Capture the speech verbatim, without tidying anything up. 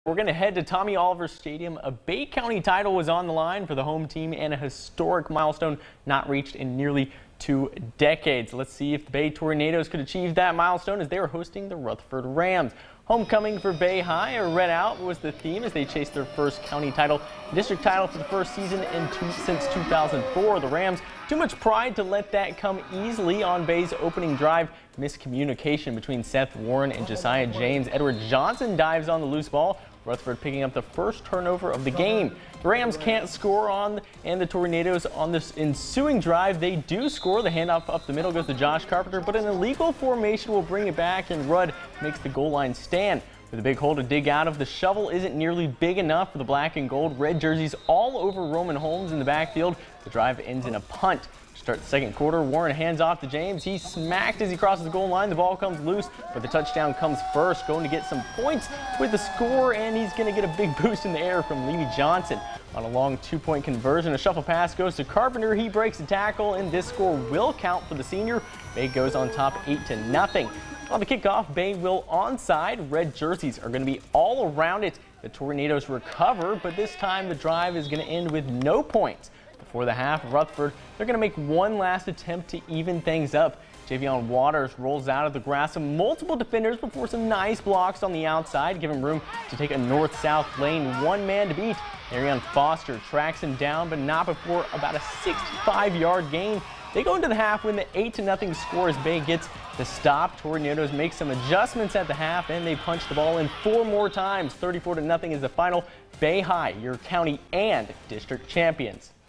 We're going to head to Tommy Oliver Stadium. A Bay County title was on the line for the home team and a historic milestone not reached in nearly two decades. Let's see if the Bay Tornadoes could achieve that milestone as they are hosting the Rutherford Rams. Homecoming for Bay High, or Red Out, was the theme as they chased their first county title, district title for the first season in two, since two thousand four. The Rams, too much pride to let that come easily on Bay's opening drive. Miscommunication between Seth Warren and Josiah James. Edward Johnson dives on the loose ball. Rutherford picking up the first turnover of the game. The Rams can't score on, and the Tornadoes on this ensuing drive, they do score. The handoff up the middle goes to Josh Carpenter, but an illegal formation will bring it back, and Rudd makes the goal line stand. With a big hole to dig out of, the shovel isn't nearly big enough for the black and gold. Red jerseys all over Roman Holmes in the backfield. The drive ends in a punt. Start the second quarter, Warren hands off to James. He's smacked as he crosses the goal line. The ball comes loose, but the touchdown comes first. Going to get some points with the score, and he's going to get a big boost in the air from Levy Johnson. On a long two-point conversion, a shuffle pass goes to Carpenter. He breaks a tackle, and this score will count for the senior. Bay goes on top eight to nothing. On the kickoff, Bay will onside. Red jerseys are going to be all around it. The Tornadoes recover, but this time the drive is going to end with no points. Before the half, Rutherford, they're going to make one last attempt to even things up. Javion Waters rolls out of the grass of multiple defenders before some nice blocks on the outside, give him room to take a north-south lane. One man to beat. Arion Foster tracks him down, but not before about a sixty-five yard gain. They go into the half when the eight to nothing score as Bay gets the stop. Tornadoes make some adjustments at the half, and they punch the ball in four more times. thirty-four to nothing is the final. Bay High, your county and district champions.